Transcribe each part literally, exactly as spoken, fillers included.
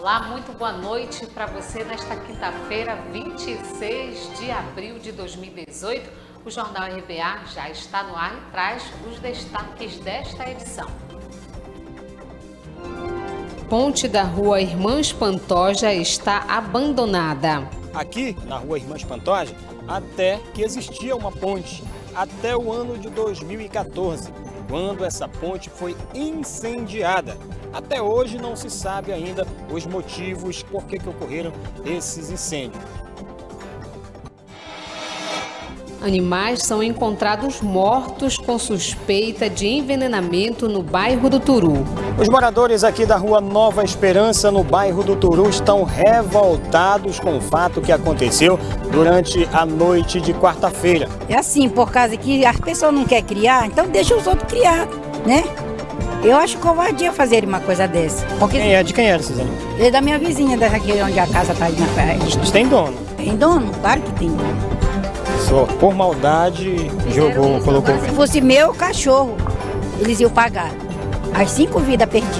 Olá, muito boa noite para você nesta quinta-feira, vinte e seis de abril de dois mil e dezoito. O Jornal R B A já está no ar e traz os destaques desta edição. Ponte da Rua Irmãs Pantoja está abandonada. Aqui, na Rua Irmãs Pantoja, até que existia uma ponte, até o ano de dois mil e quatorze, quando essa ponte foi incendiada. Até hoje não se sabe ainda os motivos por que que ocorreram esses incêndios. Animais são encontrados mortos com suspeita de envenenamento no bairro do Turu. Os moradores aqui da Rua Nova Esperança, no bairro do Turu, estão revoltados com o fato que aconteceu durante a noite de quarta-feira. É assim, por causa que as pessoas não querem criar, então deixa os outros criar, né? Eu acho covardia fazer uma coisa dessa. Porque quem é? De quem era esses animais? É da minha vizinha, daqui onde a casa está aí na frente. Eles têm dono? Tem dono? Claro que tem dono. Só por maldade jogou, colocou. Se fosse meu cachorro, eles iam pagar as cinco vidas perdidas.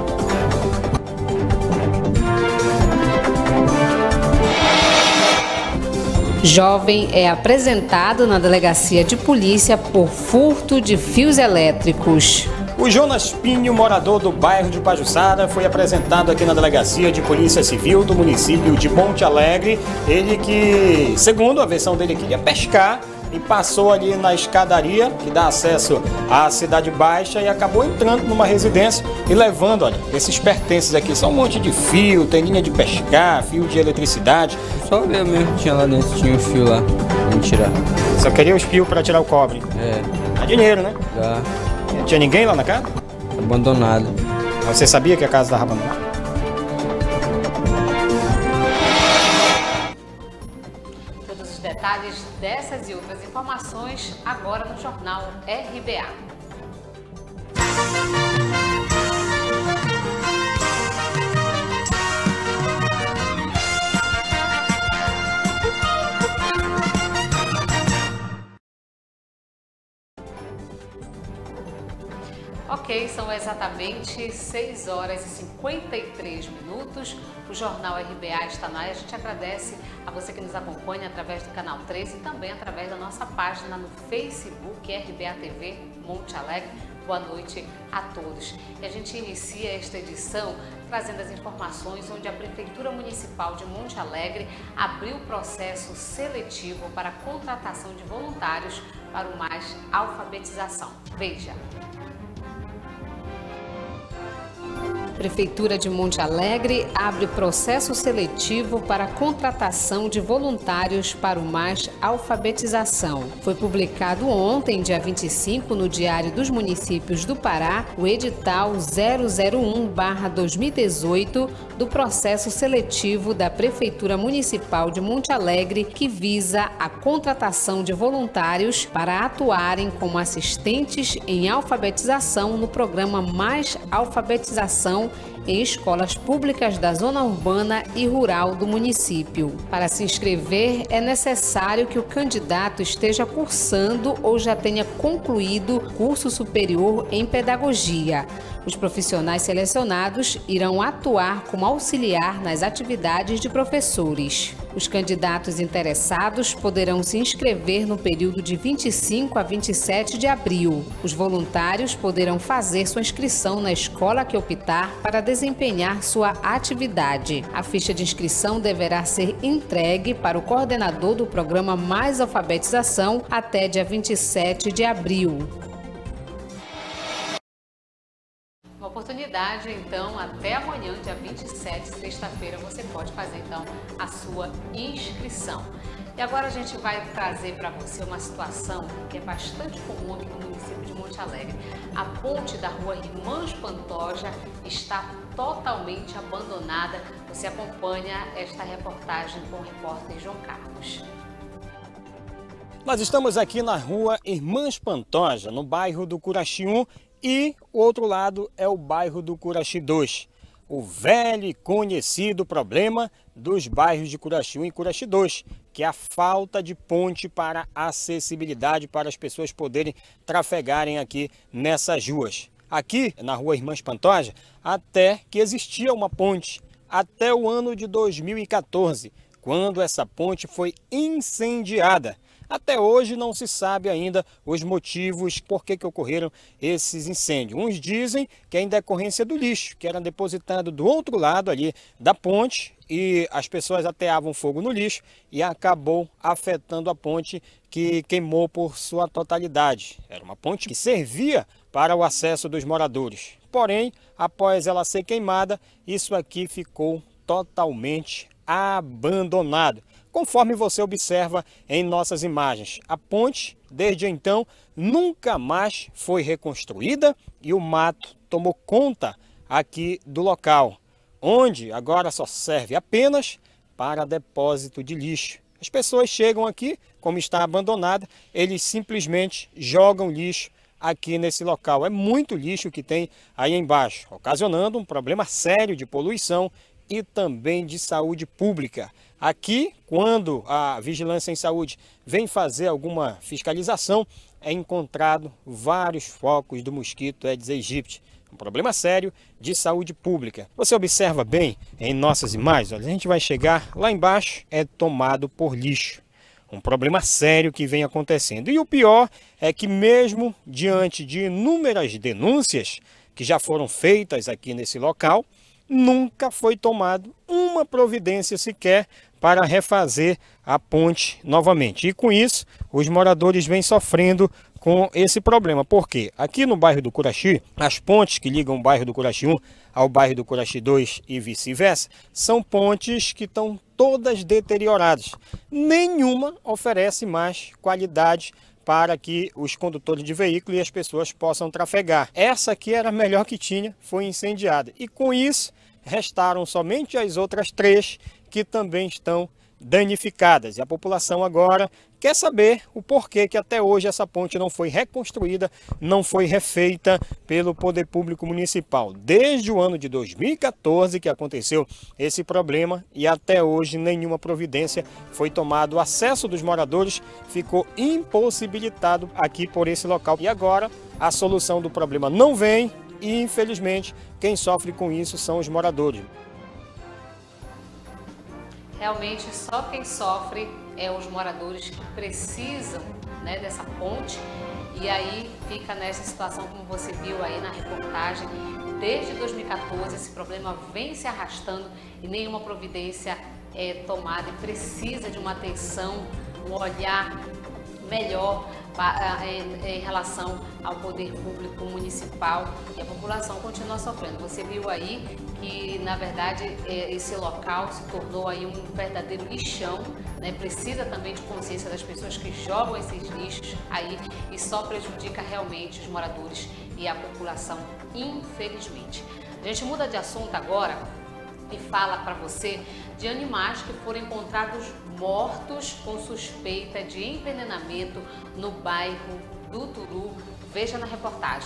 Jovem é apresentado na delegacia de polícia por furto de fios elétricos. O Jonas Pinho, morador do bairro de Pajuçara, foi apresentado aqui na Delegacia de Polícia Civil do município de Monte Alegre. Ele que, segundo a versão dele, queria pescar e passou ali na escadaria que dá acesso à Cidade Baixa e acabou entrando numa residência e levando, olha, esses pertences aqui. São um monte de fio, tem linha de pescar, fio de eletricidade. Só ver mesmo que tinha lá dentro, tinha um fio lá, vamos tirar. Só queria os fios para tirar o cobre? É. Dá dinheiro, né? Dá. Não tinha ninguém lá na casa? Abandonado. Mas você sabia que a casa estava abandonada? Todos os detalhes dessas e outras informações agora no Jornal R B A. Ok, são exatamente seis horas e cinquenta e três minutos. O Jornal R B A está na área. A gente agradece a você que nos acompanha através do canal três e também através da nossa página no Facebook, R B A T V Monte Alegre. Boa noite a todos. E a gente inicia esta edição trazendo as informações onde a Prefeitura Municipal de Monte Alegre abriu processo seletivo para a contratação de voluntários para o Mais Alfabetização. Veja. Prefeitura de Monte Alegre abre processo seletivo para a contratação de voluntários para o Mais Alfabetização. Foi publicado ontem, dia vinte e cinco, no Diário dos Municípios do Pará, o edital zero zero um barra dois mil e dezoito do processo seletivo da Prefeitura Municipal de Monte Alegre, que visa a contratação de voluntários para atuarem como assistentes em alfabetização no programa Mais Alfabetização em escolas públicas da zona urbana e rural do município. Para se inscrever, é necessário que o candidato esteja cursando ou já tenha concluído curso superior em pedagogia. Os profissionais selecionados irão atuar como auxiliar nas atividades de professores. Os candidatos interessados poderão se inscrever no período de vinte e cinco a vinte e sete de abril. Os voluntários poderão fazer sua inscrição na escola que optar para desempenhar sua atividade. A ficha de inscrição deverá ser entregue para o coordenador do programa Mais Alfabetização até dia vinte e sete de abril. Uma oportunidade, então, até amanhã, dia vinte e sete, sexta-feira, você pode fazer, então, a sua inscrição. E agora a gente vai trazer para você uma situação que é bastante comum aqui no município de Monte Alegre. A ponte da Rua Irmãs Pantoja está totalmente abandonada. Você acompanha esta reportagem com o repórter João Carlos. Nós estamos aqui na Rua Irmãs Pantoja, no bairro do Curaxi um, e o outro lado é o bairro do Curaxi dois. O velho e conhecido problema dos bairros de Curaxi um e Curaxi dois, que é a falta de ponte para acessibilidade para as pessoas poderem trafegarem aqui nessas ruas. Aqui na Rua Irmãs Pantoja, até que existia uma ponte, até o ano de dois mil e quatorze, quando essa ponte foi incendiada. Até hoje não se sabe ainda os motivos por que que ocorreram esses incêndios. Uns dizem que é em decorrência do lixo, que era depositado do outro lado ali da ponte e as pessoas ateavam fogo no lixo e acabou afetando a ponte, que queimou por sua totalidade. Era uma ponte que servia para o acesso dos moradores. Porém, após ela ser queimada, isso aqui ficou totalmente abandonado. Conforme você observa em nossas imagens, a ponte, desde então, nunca mais foi reconstruída e o mato tomou conta aqui do local, onde agora só serve apenas para depósito de lixo. As pessoas chegam aqui, como está abandonada, eles simplesmente jogam lixo aqui nesse local. É muito lixo que tem aí embaixo, ocasionando um problema sério de poluição e também de saúde pública. Aqui, quando a Vigilância em Saúde vem fazer alguma fiscalização, é encontrado vários focos do mosquito Aedes aegypti. Um problema sério de saúde pública. Você observa bem em nossas imagens, olha, a gente vai chegar lá embaixo, é tomado por lixo. Um problema sério que vem acontecendo. E o pior é que mesmo diante de inúmeras denúncias que já foram feitas aqui nesse local, nunca foi tomado uma providência sequer para refazer a ponte novamente. E com isso, os moradores vêm sofrendo com esse problema. Porque aqui no bairro do Curaxi, as pontes que ligam o bairro do Curaxi um ao bairro do Curaxi dois e vice-versa, são pontes que estão todas deterioradas. Nenhuma oferece mais qualidade para que os condutores de veículos e as pessoas possam trafegar. Essa aqui era a melhor que tinha, foi incendiada. E com isso, restaram somente as outras três que também estão danificadas. E a população agora quer saber o porquê que até hoje essa ponte não foi reconstruída, não foi refeita pelo Poder Público Municipal. Desde o ano de dois mil e quatorze que aconteceu esse problema e até hoje nenhuma providência foi tomada. O acesso dos moradores ficou impossibilitado aqui por esse local. E agora a solução do problema não vem e, infelizmente, quem sofre com isso são os moradores. Realmente, só quem sofre é os moradores que precisam, né, dessa ponte. E aí fica nessa situação, como você viu aí na reportagem. Desde dois mil e quatorze esse problema vem se arrastando e nenhuma providência é tomada e precisa de uma atenção, um olhar melhor em relação ao poder público municipal, e a população continua sofrendo. Você viu aí que, na verdade, esse local se tornou aí um verdadeiro lixão, né? Precisa também de consciência das pessoas que jogam esses lixos aí e só prejudica realmente os moradores e a população, infelizmente. A gente muda de assunto agora e fala para você de animais que foram encontrados mortos com suspeita de envenenamento no bairro do Turu. Veja na reportagem.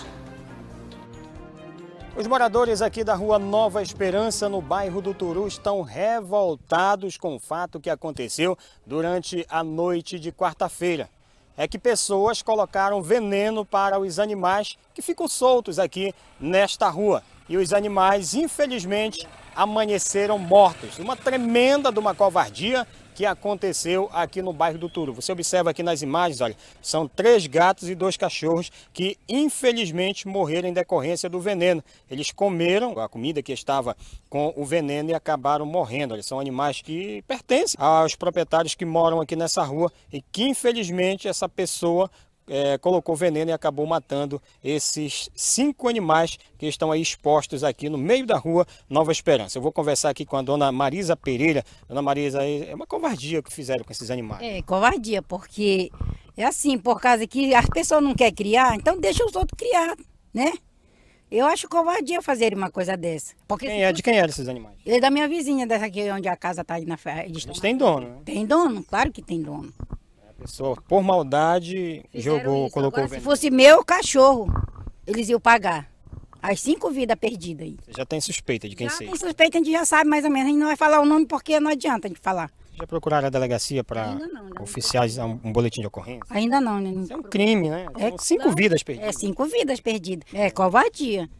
Os moradores aqui da rua Nova Esperança, no bairro do Turu, estão revoltados com o fato que aconteceu durante a noite de quarta-feira. É que pessoas colocaram veneno para os animais que ficam soltos aqui nesta rua. E os animais, infelizmente, amanheceram mortos. Uma tremenda de uma covardia que aconteceu aqui no bairro do Turu. Você observa aqui nas imagens, olha, são três gatos e dois cachorros que infelizmente morreram em decorrência do veneno. Eles comeram a comida que estava com o veneno e acabaram morrendo. Eles são animais que pertencem aos proprietários que moram aqui nessa rua e que infelizmente essa pessoa É, colocou veneno e acabou matando esses cinco animais que estão aí expostos aqui no meio da rua Nova Esperança. Eu vou conversar aqui com a dona Marisa Pereira. Dona Marisa, é uma covardia que fizeram com esses animais. É, covardia, porque é assim, por causa que as pessoas não querem criar, então deixa os outros criar, né? Eu acho covardia fazer uma coisa dessa. Porque quem é, de quem eram esses animais? Ele é da minha vizinha, dessa aqui onde a casa está aí na ferra. Eles têm dono, né? Tem dono, claro que tem dono. A pessoa, por maldade, fizeram jogou, isso. colocou Agora, veneno. Se fosse meu cachorro, eles iam pagar as cinco vidas perdidas aí. Você já tem suspeita de quem seja? Já tem suspeita, a gente já sabe mais ou menos. A gente não vai falar o nome porque não adianta a gente falar. Já procuraram a delegacia para oficializar um, um boletim de ocorrência? Ainda não, né? Isso é um crime, né? É, São cinco não, vidas perdidas. É cinco vidas perdidas. É covardia.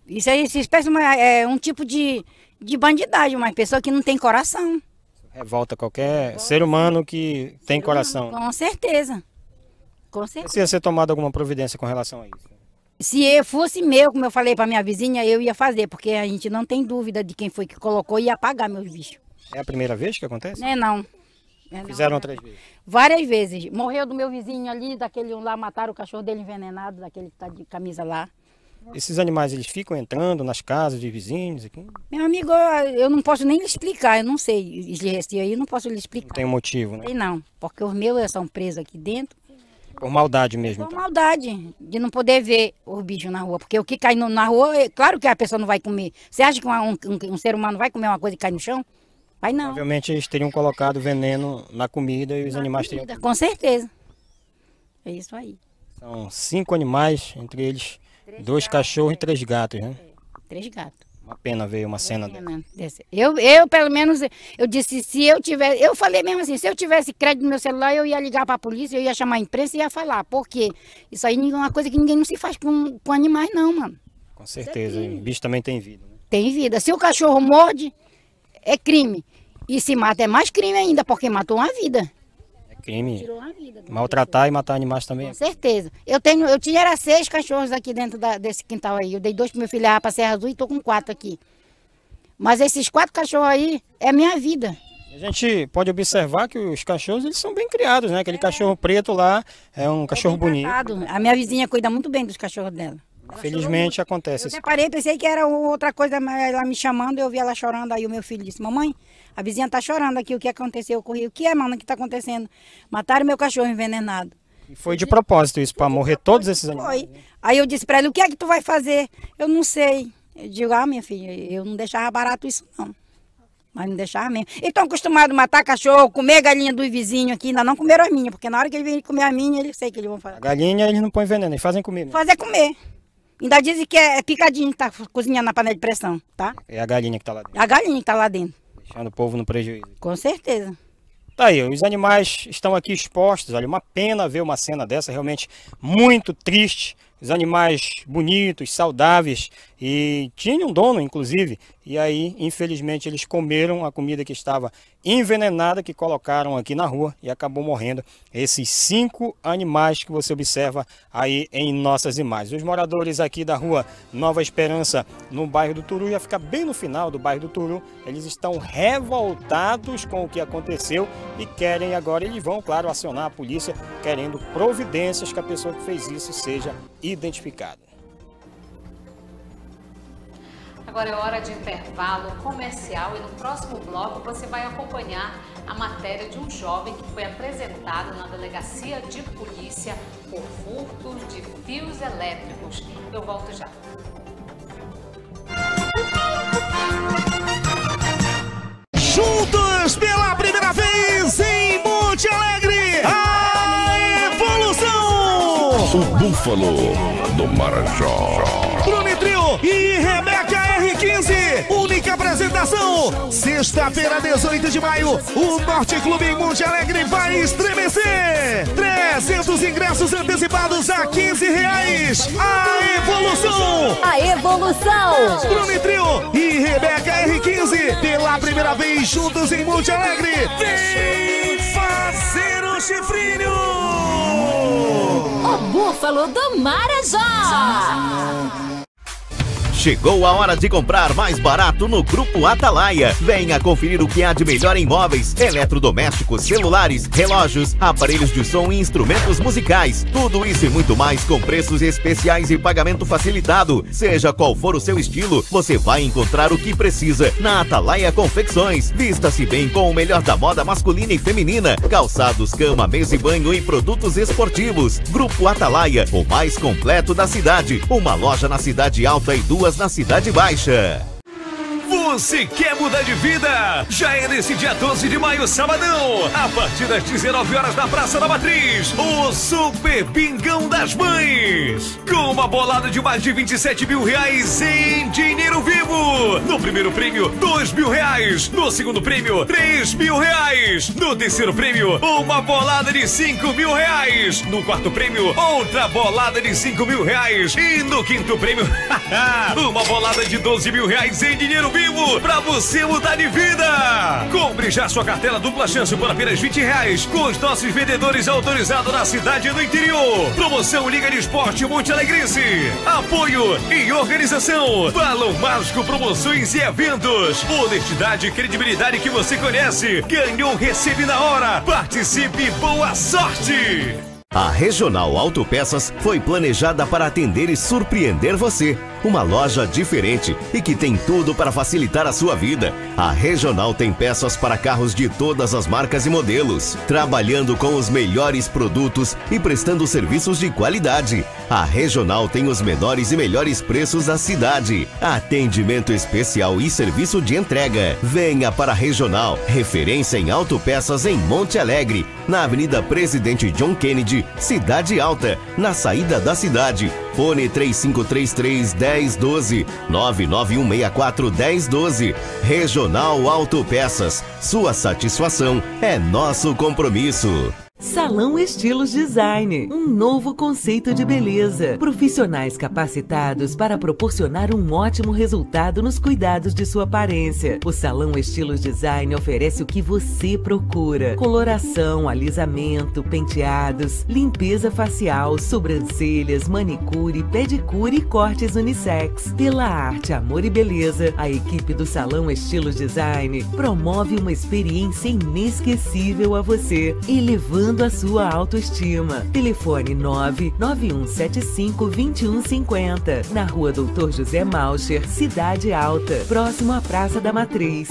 Isso aí, se espécie é um tipo de, de bandidagem, uma pessoa que não tem coração. Revolta qualquer Revolta. ser humano que tem ser coração. Humano, com certeza. Com certeza. Precisa ser tomada alguma providência com relação a isso? Se eu fosse meu, como eu falei para minha vizinha, eu ia fazer, porque a gente não tem dúvida de quem foi que colocou e ia pagar meus bichos. É a primeira vez que acontece? Não é não. É Fizeram não. outras vezes? Várias vezes. Morreu do meu vizinho ali, daquele lá, mataram o cachorro dele envenenado, daquele que tá de camisa lá. Esses animais, eles ficam entrando nas casas de vizinhos aqui? Meu amigo, eu não posso nem lhe explicar, eu não sei. Esse aí eu não posso lhe explicar. Não tem motivo, né? Tem não, porque os meus são presos aqui dentro. Por maldade mesmo? Por então. maldade, de não poder ver os bichos na rua. Porque o que cai no, na rua, é claro que a pessoa não vai comer. Você acha que uma, um, um, um ser humano vai comer uma coisa que cai no chão? Vai não. Provavelmente eles teriam colocado veneno na comida e os na animais comida, teriam... Com certeza. É isso aí. São cinco animais, entre eles três dois gatos, cachorros é. e três gatos, né? É, três gatos. Uma pena ver uma cena dessa. Eu, eu, pelo menos, eu disse, se eu tivesse... Eu falei mesmo assim, se eu tivesse crédito no meu celular, eu ia ligar para a polícia, eu ia chamar a imprensa e ia falar. Porque isso aí é uma coisa que ninguém não se faz com, com animais, não, mano. Com certeza. O bicho também tem vida. Né? Tem vida. Se o cachorro morde, é crime. E se mata é mais crime ainda, porque matou uma vida. É crime. Tirou uma vida. Maltratar e matar animais também. Com certeza. Eu tenho, eu tinha era seis cachorros aqui dentro da, desse quintal aí. Eu dei dois pro meu filho para Serra Azul e tô com quatro aqui. Mas esses quatro cachorros aí é minha vida. A gente pode observar que os cachorros, eles são bem criados, né? Aquele é. cachorro preto lá é um cachorro é bonito. Tratado. A minha vizinha cuida muito bem dos cachorros dela. Infelizmente acontece. Eu separei, pensei que era outra coisa, mas ela me chamando, eu vi ela chorando, aí o meu filho disse, mamãe, a vizinha tá chorando aqui, o que aconteceu? Eu corri, o que é, mano, o que tá acontecendo? Mataram meu cachorro envenenado. E foi de propósito isso, para morrer todos esses animais? Foi. Aí eu disse para ela, o que é que tu vai fazer? Eu não sei. Eu digo, ah, minha filha, eu não deixava barato isso não. Mas não deixava mesmo. Eles estão acostumados a matar cachorro, comer galinha dos vizinhos aqui, ainda não comeram as minhas, porque na hora que eles vêm comer as minhas, eles sei que eles vão fazer. A galinha eles não põem veneno, eles fazem comida. Fazer comer. Ainda dizem que é picadinho que tá cozinhando na panela de pressão, tá? É a galinha que tá lá dentro. A galinha que tá lá dentro. Deixando o povo no prejuízo. Com certeza. Tá aí, os animais estão aqui expostos, olha, uma pena ver uma cena dessa, realmente muito triste. Os animais bonitos, saudáveis e tinham dono, inclusive. E aí, infelizmente, eles comeram a comida que estava envenenada que colocaram aqui na rua e acabou morrendo esses cinco animais que você observa aí em nossas imagens. Os moradores aqui da rua Nova Esperança, no bairro do Turu, já fica bem no final do bairro do Turu, eles estão revoltados com o que aconteceu e querem agora, eles vão, claro, acionar a polícia, querendo providências que a pessoa que fez isso seja identificada. Agora é hora de intervalo comercial e no próximo bloco você vai acompanhar a matéria de um jovem que foi apresentado na delegacia de polícia por furto de fios elétricos. Eu volto já. Juntos pela primeira vez em Monte Alegre, a evolução! O Búfalo do Marajó. Bruno Trio e Rebeca R quinze, única apresentação. Sexta-feira, dezoito de maio, o Norte Clube em Monte Alegre vai estremecer. trezentos ingressos antecipados a quinze reais. A evolução! A evolução! Bruno Trio e Rebeca R quinze, pela primeira vez juntos em Monte Alegre. Vem fazer o chifrinho! O Búfalo do Marajó! Chegou a hora de comprar mais barato no Grupo Atalaia. Venha conferir o que há de melhor em móveis, eletrodomésticos, celulares, relógios, aparelhos de som e instrumentos musicais. Tudo isso e muito mais com preços especiais e pagamento facilitado. Seja qual for o seu estilo, você vai encontrar o que precisa na Atalaia Confecções. Vista-se bem com o melhor da moda masculina e feminina. Calçados, cama, mesa e banho e produtos esportivos. Grupo Atalaia, o mais completo da cidade. Uma loja na Cidade Alta e duas na Cidade Baixa. Você quer mudar de vida? Já é nesse dia doze de maio, sabadão, a partir das dezenove horas na Praça da Matriz, o Super Bingão das Mães, com uma bolada de mais de vinte e sete mil reais em dinheiro vivo. No primeiro prêmio, dois mil reais. No segundo prêmio, três mil reais. No terceiro prêmio, uma bolada de cinco mil reais. No quarto prêmio, outra bolada de cinco mil reais. E no quinto prêmio, uma bolada de doze mil reais em dinheiro vivo pra você mudar de vida. Compre já sua cartela dupla chance por apenas vinte reais com os nossos vendedores autorizados na cidade e no interior. Promoção Liga de Esporte Monte Alegrense. Apoio e organização Balão Mágico Promoções e Eventos. Honestidade e credibilidade que você conhece. Ganhou, recebe na hora. Participe, boa sorte! A Regional Autopeças foi planejada para atender e surpreender você. Uma loja diferente e que tem tudo para facilitar a sua vida. A Regional tem peças para carros de todas as marcas e modelos, trabalhando com os melhores produtos e prestando serviços de qualidade. A Regional tem os menores e melhores preços da cidade. Atendimento especial e serviço de entrega. Venha para a Regional, referência em autopeças em Monte Alegre, na Avenida Presidente John Kennedy, Cidade Alta, na saída da cidade. Fone três cinco três três, um zero um dois, nove nove um seis quatro, um zero um dois. Regional Autopeças. Sua satisfação é nosso compromisso. Salão Estilos Design, um novo conceito de beleza. Profissionais capacitados para proporcionar um ótimo resultado nos cuidados de sua aparência. O Salão Estilos Design oferece o que você procura: coloração, alisamento, penteados, limpeza facial, sobrancelhas, manicure, pedicure e cortes unissex. Pela arte, amor e beleza, a equipe do Salão Estilos Design promove uma experiência inesquecível a você, elevando a sua autoestima. Telefone nove nove um sete cinco, dois um cinco zero, na Rua Doutor José Malcher, Cidade Alta, próximo à Praça da Matriz.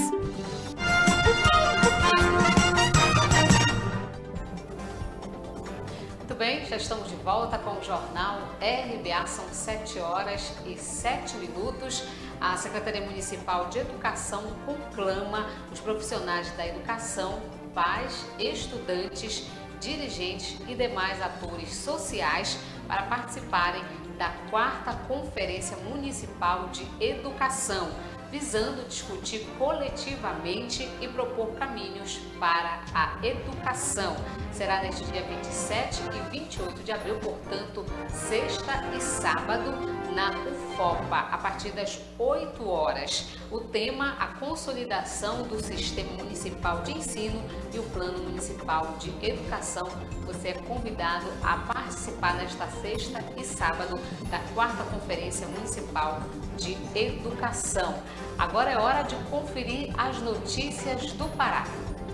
Muito bem, já estamos de volta com o Jornal R B A, são sete horas e sete minutos. A Secretaria Municipal de Educação conclama os profissionais da educação, pais, estudantes, dirigentes e demais atores sociais para participarem da quarta Conferência Municipal de Educação, visando discutir coletivamente e propor caminhos para a educação. Será neste dia vinte e sete e vinte e oito de abril, portanto, sexta e sábado, na UFOPA, a partir das oito horas. O tema, a consolidação do Sistema Municipal de Ensino e o Plano Municipal de Educação. Você é convidado a participar nesta sexta e sábado da quarta Conferência Municipal de Educação. Agora é hora de conferir as notícias do Pará.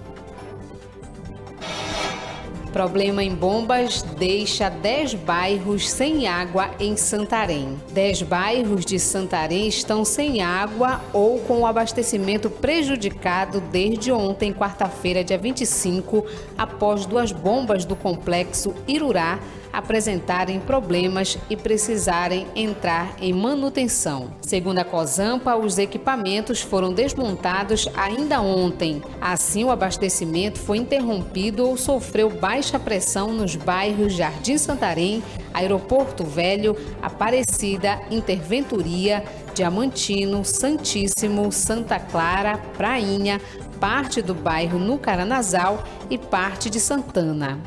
Problema em bombas deixa dez bairros sem água em Santarém. dez bairros de Santarém estão sem água ou com o abastecimento prejudicado desde ontem, quarta-feira, dia vinte e cinco, após duas bombas do complexo Irurá apresentarem problemas e precisarem entrar em manutenção. Segundo a Cosampa, os equipamentos foram desmontados ainda ontem. Assim, o abastecimento foi interrompido ou sofreu baixa pressão nos bairros Jardim Santarém, Aeroporto Velho, Aparecida, Interventoria, Diamantino, Santíssimo, Santa Clara, Prainha, parte do bairro Nucaranazal e parte de Santana.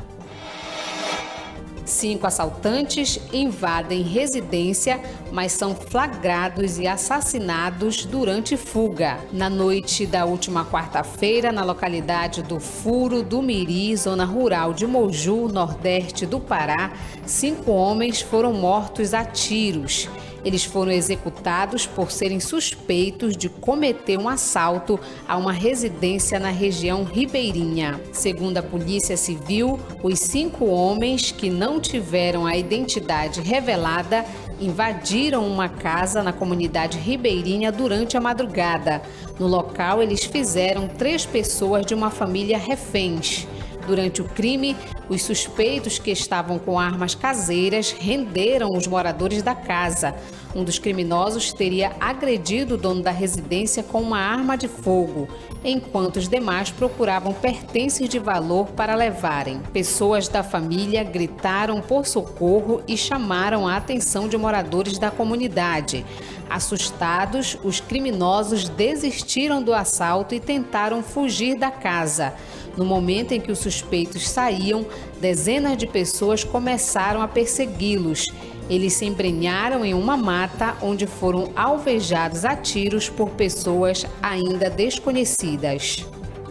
Cinco assaltantes invadem residência, mas são flagrados e assassinados durante fuga. Na noite da última quarta-feira, na localidade do Furo do Miri, zona rural de Moju, nordeste do Pará, cinco homens foram mortos a tiros. Eles foram executados por serem suspeitos de cometer um assalto a uma residência na região ribeirinha. Segundo a Polícia Civil, os cinco homens, que não tiveram a identidade revelada, invadiram uma casa na comunidade ribeirinha durante a madrugada. No local, eles fizeram três pessoas de uma família reféns. Durante o crime, os suspeitos que estavam com armas caseiras renderam os moradores da casa. Um dos criminosos teria agredido o dono da residência com uma arma de fogo, enquanto os demais procuravam pertences de valor para levarem. Pessoas da família gritaram por socorro e chamaram a atenção de moradores da comunidade. Assustados, os criminosos desistiram do assalto e tentaram fugir da casa. No momento em que os suspeitos saíam, dezenas de pessoas começaram a persegui-los. Eles se embrenharam em uma mata onde foram alvejados a tiros por pessoas ainda desconhecidas.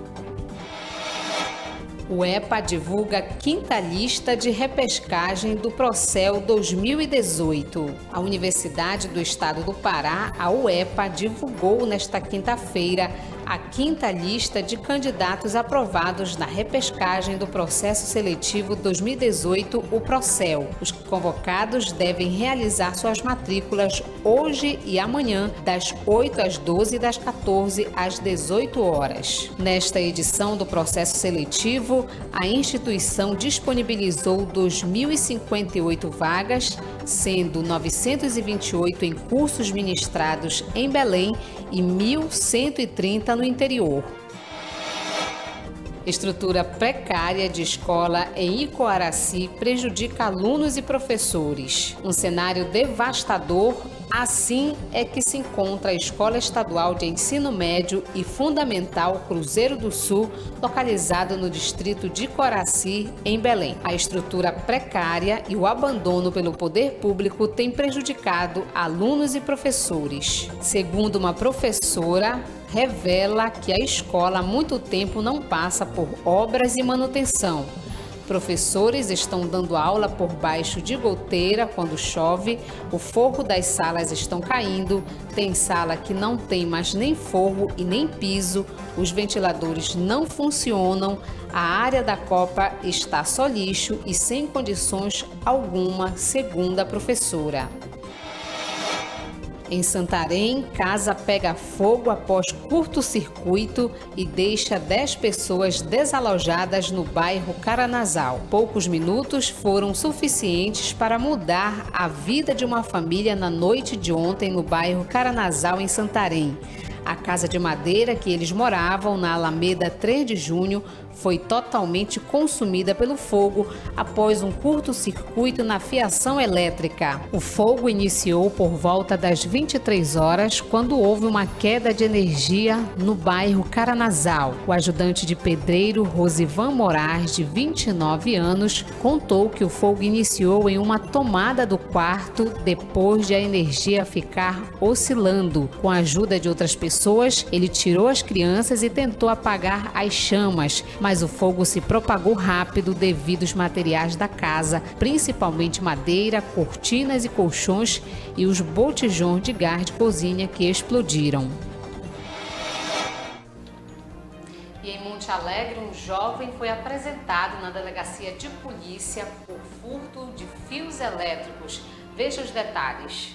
O EPA divulga a quinta lista de repescagem do Procel dois mil e dezoito. A Universidade do Estado do Pará, a U E P A, divulgou nesta quinta-feira a quinta lista de candidatos aprovados na repescagem do Processo Seletivo dois mil e dezoito, o Procel. Os convocados devem realizar suas matrículas hoje e amanhã, das oito às doze e das quatorze às dezoito horas. Nesta edição do processo seletivo, a instituição disponibilizou dois mil e cinquenta e oito vagas, sendo novecentos e vinte e oito em cursos ministrados em Belém e mil cento e trinta no interior. Estrutura precária de escola em Icoaraci prejudica alunos e professores. Um cenário devastador. Assim é que se encontra a Escola Estadual de Ensino Médio e Fundamental Cruzeiro do Sul, localizada no distrito de Icoaraci, em Belém. A estrutura precária e o abandono pelo poder público têm prejudicado alunos e professores. Segundo uma professora, revela que a escola há muito tempo não passa por obras e manutenção. Professores estão dando aula por baixo de goteira quando chove, o forro das salas estão caindo, tem sala que não tem mais nem forro e nem piso, os ventiladores não funcionam, a área da copa está só lixo e sem condições alguma, segundo a professora. Em Santarém, casa pega fogo após curto-circuito e deixa dez pessoas desalojadas no bairro Caranazal. Poucos minutos foram suficientes para mudar a vida de uma família na noite de ontem no bairro Caranazal, em Santarém. A casa de madeira que eles moravam, na Alameda três de junho, foi totalmente consumida pelo fogo após um curto-circuito na fiação elétrica. O fogo iniciou por volta das vinte e três horas, quando houve uma queda de energia no bairro Caranazal. O ajudante de pedreiro, Rosivan Moraes, de vinte e nove anos, contou que o fogo iniciou em uma tomada do quarto depois de a energia ficar oscilando. Com a ajuda de outras pessoas, ele tirou as crianças e tentou apagar as chamas, mas o fogo se propagou rápido devido aos materiais da casa, principalmente madeira, cortinas e colchões e os botijões de gás de cozinha que explodiram. E em Monte Alegre, um jovem foi apresentado na delegacia de polícia por furto de fios elétricos. Veja os detalhes.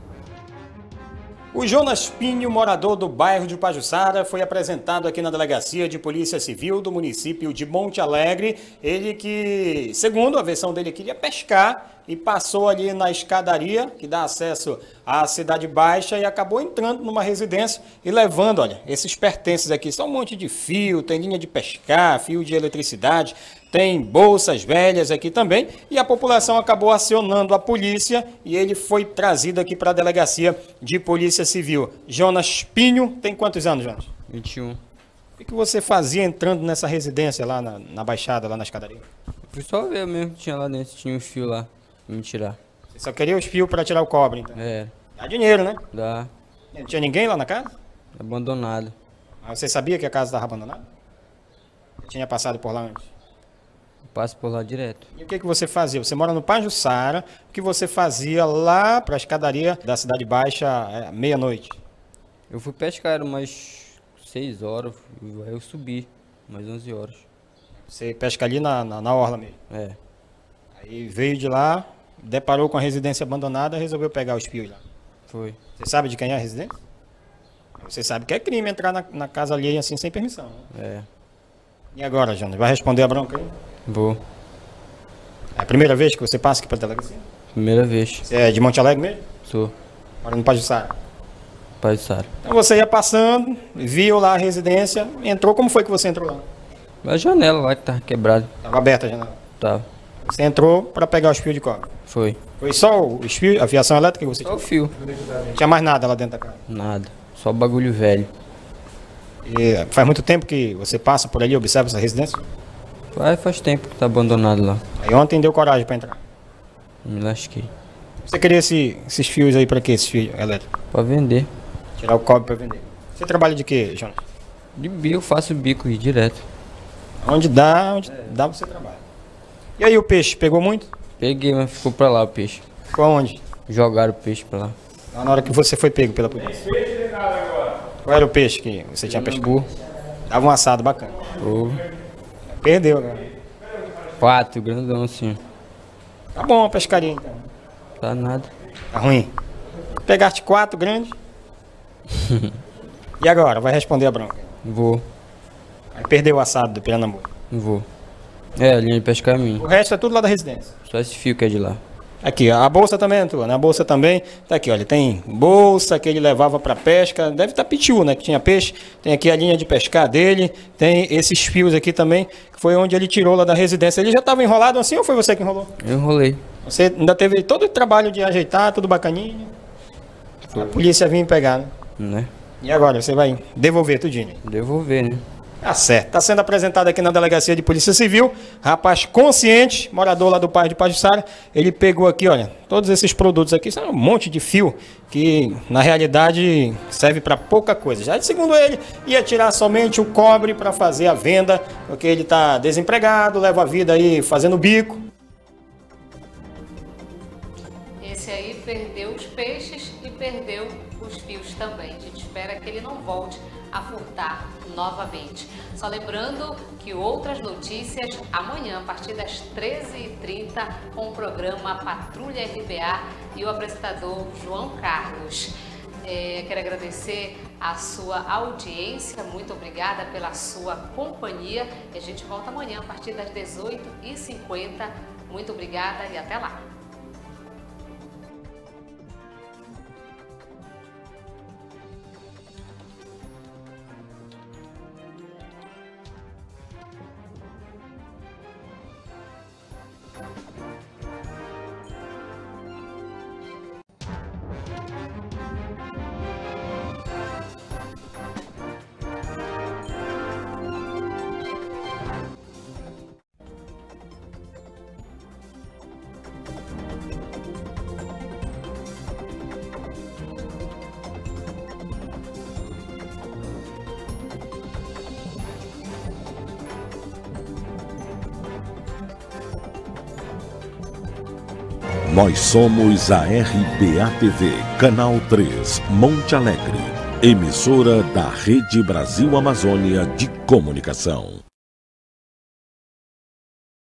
O Jonas Pinho, morador do bairro de Pajuçara, foi apresentado aqui na Delegacia de Polícia Civil do município de Monte Alegre. Ele que, segundo a versão dele, queria pescar e passou ali na escadaria que dá acesso à Cidade Baixa e acabou entrando numa residência e levando, olha, esses pertences aqui. São um monte de fio, tem linha de pescar, fio de eletricidade, tem bolsas velhas aqui também, e a população acabou acionando a polícia e ele foi trazido aqui para a Delegacia de Polícia Civil. Jonas Pinho, tem quantos anos, Jonas? vinte e um. O que você fazia entrando nessa residência lá na, na Baixada, lá na escadaria? Fui só ver mesmo, tinha lá dentro, tinha um fio lá, pra me tirar. Você só queria os fios para tirar o cobre, então? É. Dá dinheiro, né? Dá. Não tinha ninguém lá na casa? Abandonado. Mas você sabia que a casa estava abandonada? Você tinha passado por lá antes? Passo por lá direto. E o que, que você fazia? Você mora no Pajuçara, o que você fazia lá para a escadaria da Cidade Baixa é, meia-noite? Eu fui pescar, era umas seis horas, aí eu subi, umas onze horas. Você pesca ali na, na, na orla mesmo? É. Aí veio de lá, deparou com a residência abandonada e resolveu pegar os fios lá. Foi. Você sabe de quem é a residência? Você sabe que é crime entrar na, na casa alheia assim sem permissão, né? É. E agora, Jonas, vai responder a bronca aí? Vou. É a primeira vez que você passa aqui pela delegacia? Primeira vez. Você é de Monte Alegre mesmo? Sou. Mora no Pajuçara? Pajuçara. Então você ia passando, viu lá a residência, entrou, como foi que você entrou lá? A janela lá que tava quebrada. Tava aberta a janela? Tava. Você entrou para pegar os fios de cobre? Foi. Foi só os fios, a fiação elétrica que você tinha? Só o fio. Não tinha mais nada lá dentro da casa? Nada. Só bagulho velho. E faz muito tempo que você passa por ali e observa essa residência? Faz, faz tempo que tá abandonado lá. Aí ontem deu coragem para entrar? Me lasquei. Você queria esse, esses fios aí para quê, esses fios elétricos? Pra vender. Tirar o cobre para vender. Você trabalha de quê, Jonas? De bico, faço bico aí direto. Onde dá, onde dá você trabalha. E aí o peixe, pegou muito? Peguei, mas ficou pra lá o peixe. Ficou aonde? Jogaram o peixe pra lá. Lá na hora que você foi pego pela polícia. Qual era o peixe que você tinha pescado? Dava um assado bacana. Oh. Perdeu, né? Quatro, grandão assim. Tá bom a pescaria então. Tá nada. Tá ruim. Pegaste quatro grandes. E agora? Vai responder a bronca? Vou. Aí perdeu o assado do Pernambuco. Vou. É, a linha de pesca é minha. O resto é tudo lá da residência. Só esse fio que é de lá. Aqui, a bolsa também é tua, né? A bolsa também. Tá aqui, olha, tem bolsa que ele levava para pesca. Deve estar pitiu, né? Que tinha peixe. Tem aqui a linha de pescar dele. Tem esses fios aqui também, que foi onde ele tirou lá da residência. Ele já estava enrolado assim ou foi você que enrolou? Eu enrolei. Você ainda teve todo o trabalho de ajeitar, tudo bacaninho. Foi. A polícia vinha pegar, né? Né? E agora, você vai devolver tudinho? Devolver, né? Tá certo. Tá sendo apresentado aqui na Delegacia de Polícia Civil. Rapaz consciente, morador lá do bairro de Pajuçara. Ele pegou aqui, olha, todos esses produtos aqui. São um monte de fio que, na realidade, serve para pouca coisa. Já segundo ele, ia tirar somente o cobre para fazer a venda, porque ele tá desempregado, leva a vida aí fazendo bico. Esse aí perdeu os peixes e perdeu os fios também. A gente espera que ele não volte a furtar novamente. Só lembrando que outras notícias amanhã, a partir das treze e trinta, com o programa Patrulha R B A e o apresentador João Carlos. É, quero agradecer a sua audiência, muito obrigada pela sua companhia. E a gente volta amanhã a partir das dezoito e cinquenta. Muito obrigada e até lá. Nós somos a R B A T V, Canal três, Monte Alegre, emissora da Rede Brasil Amazônia de Comunicação.